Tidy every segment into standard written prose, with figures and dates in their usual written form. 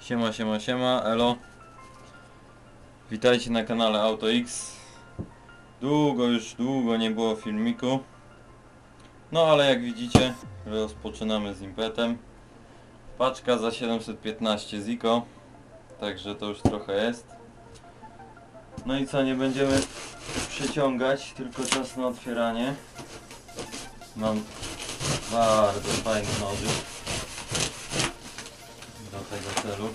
Siema, siema, siema, elo. Witajcie na kanale AutoX. Długo nie było filmiku. No ale jak widzicie, rozpoczynamy z impetem. Paczka za 715 Zico. Także to już trochę jest. No i co, nie będziemy przeciągać, tylko czas na otwieranie. Mam bardzo fajny nożyk do tego celu.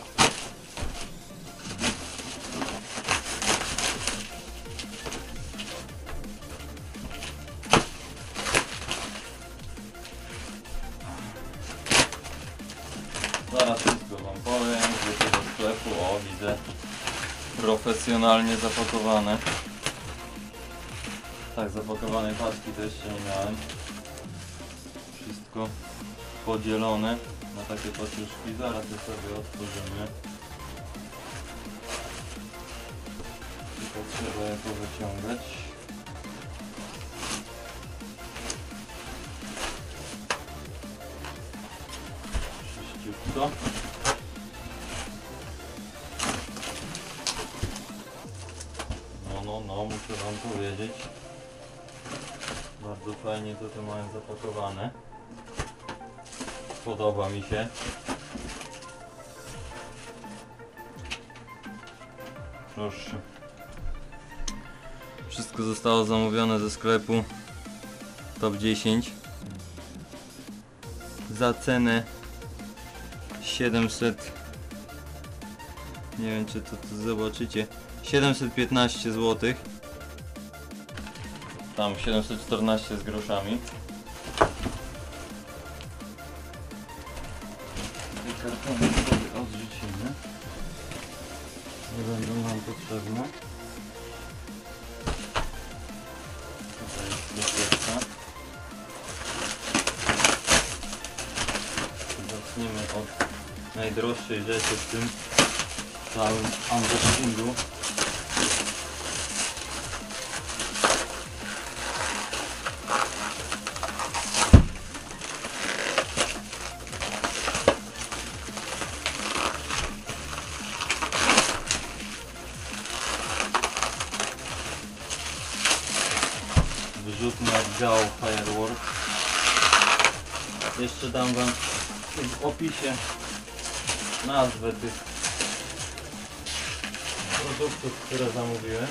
Zaraz wszystko wam powiem, że do sklepu, o widzę, profesjonalnie zapakowane. Tak, zapakowanej paczki to jeszcze nie miałem. Wszystko podzielone na takie paczuszki, zaraz je sobie otworzymy. Tylko trzeba je powyciągać. Czyściutko. No, muszę wam powiedzieć. Bardzo fajnie to mają zapakowane. Podoba mi się. Proszę. Wszystko zostało zamówione ze sklepu Top 10 za cenę 700, nie wiem czy to zobaczycie, 715 zł. Tam 714 z groszami. Te kartony sobie odrzucimy. Nie będą nam potrzebne. Tutaj jest bezpieczna. Zacznijmy od najdroższej rzeczy w tym całym unboxingu. Wyrzutnia Gao Fireworks. Jeszcze dam wam w opisie nazwę tych produktów, które zamówiłem.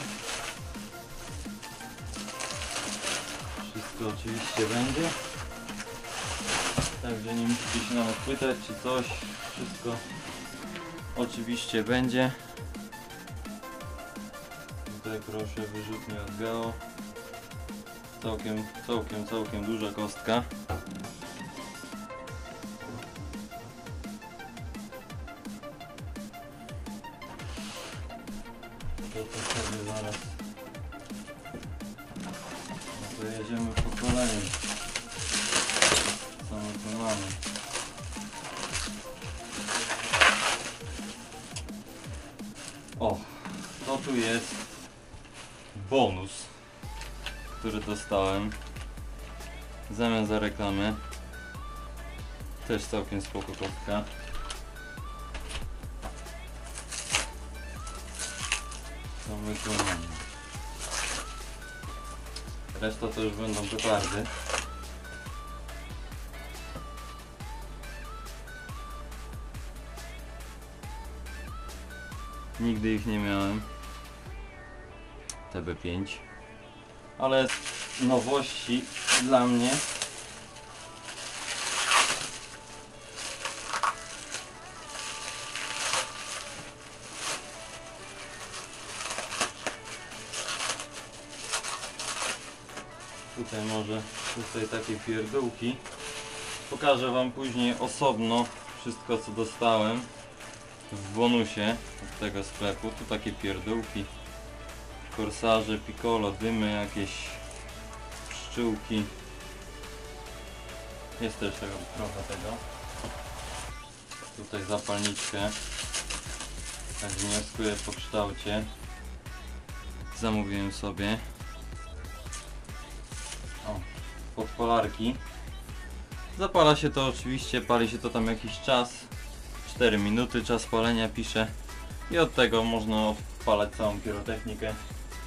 Wszystko oczywiście będzie. Także nie musicie się nawet pytać czy coś. Wszystko oczywiście będzie. Tutaj proszę, wyrzutnie od Gao. Całkiem duża kostka. To sobie zaraz. No to jedziemy po kolei. Co my tu mamy? O, to tu jest bonus, który dostałem w zamian za reklamę. Też całkiem spoko kostka. To wykonanie. Reszta to już będą petardy. Nigdy ich nie miałem. TB5. Ale nowości dla mnie. Tutaj takie pierdółki. Pokażę wam później osobno wszystko co dostałem w bonusie od tego sklepu. Tu takie pierdółki, korsarze, piccolo, dymy, jakieś pszczółki. Jest też trochę tego. Tutaj zapalniczkę. Tak wnioskuję po kształcie. Zamówiłem sobie. O, podpalarki. Zapala się to oczywiście, pali się to tam jakiś czas. 4 minuty czas palenia pisze i od tego można odpalać całą pirotechnikę.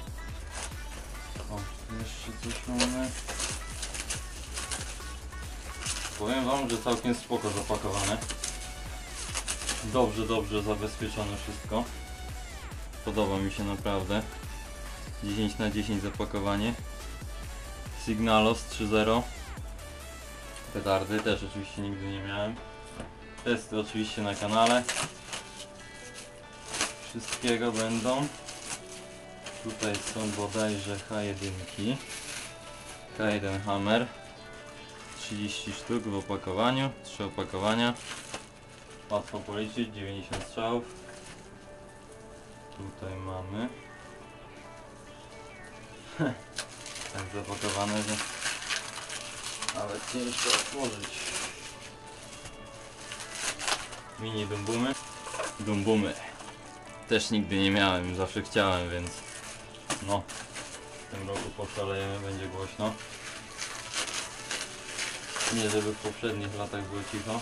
O, jeszcze coś mamy. Powiem wam, że całkiem spoko zapakowane. Dobrze zabezpieczone wszystko. Podoba mi się naprawdę. 10 na 10 zapakowanie. Signalos 3.0. Petardy też oczywiście nigdy nie miałem. Testy oczywiście na kanale. Wszystkiego będą. Tutaj są bodajże H1. K1 Hammer. 30 sztuk w opakowaniu. 3 opakowania. Łatwo policzyć, 90 strzałów. Tutaj mamy. Tak zapakowane, że nawet ciężko otworzyć. Mini dumbumy. Dumbumy. Też nigdy nie miałem, zawsze chciałem, więc no, w tym roku poszalejemy, będzie głośno. Nie żeby w poprzednich latach było cicho.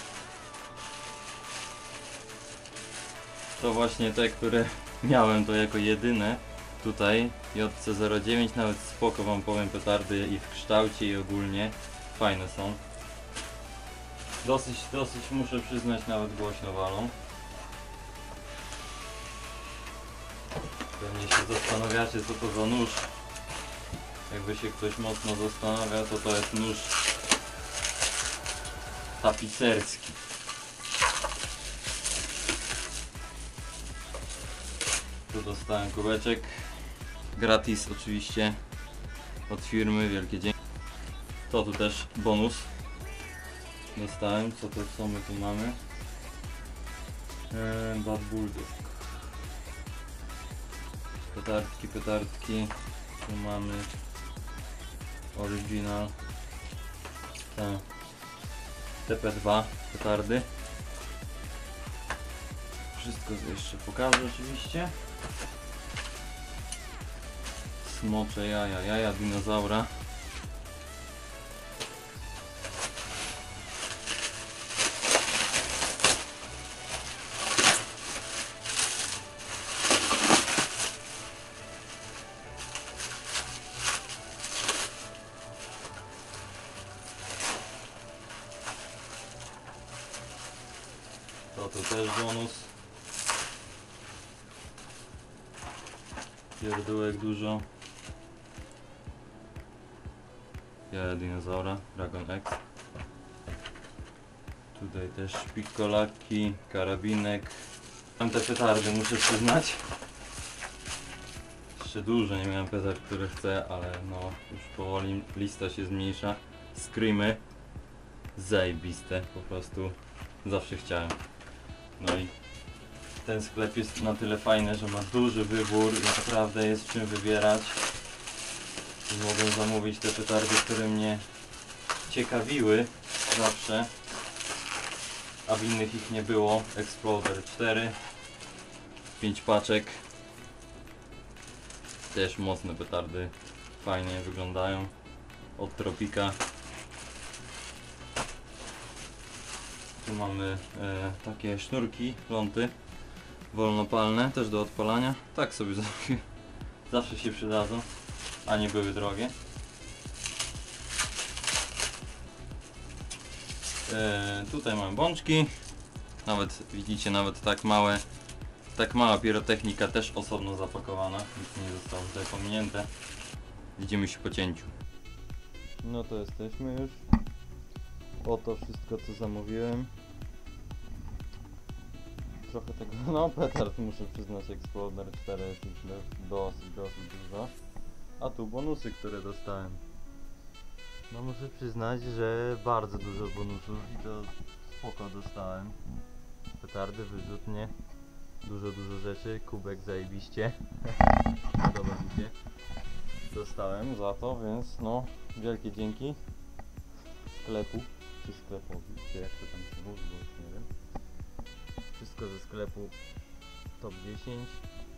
To właśnie te, które miałem to jako jedyne. Tutaj JC09, nawet spoko wam powiem, petardy i w kształcie i ogólnie fajne są. Dosyć muszę przyznać, nawet głośno walą. Pewnie się zastanawiacie, co to za nóż. Jakby się ktoś mocno zastanawia, to jest nóż tapicerski. Tu dostałem kubeczek. Gratis oczywiście od firmy, wielkie dzięki. To tu też bonus dostałem. Co my tu mamy? Bad Bulldog. Petardki. Tu mamy Original TP2 petardy. Wszystko jeszcze pokażę oczywiście. Smocze jaja dinozaura. To tu też bonus. Pierdółek dużo. Jaja dinozaura, Dragon X. Tutaj też pikolaki, karabinek. Mam te petardy, muszę przyznać. Jeszcze dużo nie miałem petard, które chcę, ale no już powoli lista się zmniejsza. Screamy. Zajebiste, po prostu zawsze chciałem. No i ten sklep jest na tyle fajny, że ma duży wybór i naprawdę jest czym wybierać. I mogę zamówić te petardy, które mnie ciekawiły zawsze, a w innych ich nie było. Exploder 4, 5 paczek. Też mocne petardy, fajnie wyglądają. Od Tropika. Tu mamy takie sznurki, ląty wolnopalne, też do odpalania. Tak sobie zawsze się przydadzą, a nie były drogie. Tutaj mamy bączki. Nawet widzicie, nawet tak mała pirotechnika też osobno zapakowana. Nic nie zostało tutaj pominięte. Widzimy się po cięciu. No to jesteśmy już. Oto wszystko, co zamówiłem. Trochę tego, no petard muszę przyznać, Exploder 4 jest już dosyć dużo. A tu bonusy, które dostałem. No muszę przyznać, że bardzo dużo bonusów i to spoko dostałem. Petardy, wyrzutnie, dużo rzeczy, kubek zajebiście. Podoba mi się. Dostałem za to, więc no wielkie dzięki sklepu, czy sklepowi, czy jak to tam się mówi, bo już nie wiem. Wszystko ze sklepu Top 10.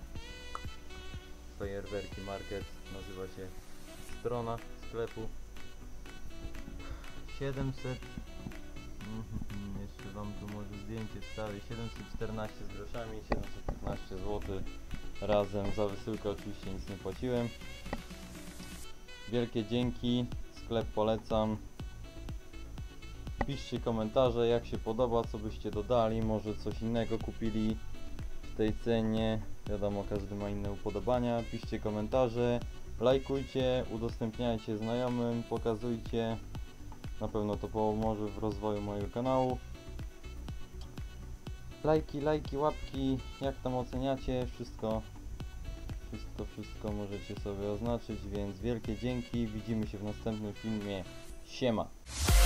Fajerwerki Market nazywa się strona sklepu. 700. Jeszcze wam tu może zdjęcie wstawię. 714 z groszami, 715 zł razem. Za wysyłkę oczywiście nic nie płaciłem. Wielkie dzięki, sklep polecam. Piszcie komentarze, jak się podoba, co byście dodali, może coś innego kupili w tej cenie. Wiadomo, każdy ma inne upodobania. Piszcie komentarze, lajkujcie, udostępniajcie znajomym, pokazujcie. Na pewno to pomoże w rozwoju mojego kanału. Lajki, łapki, jak tam oceniacie, wszystko możecie sobie oznaczyć, więc wielkie dzięki, widzimy się w następnym filmie, siema!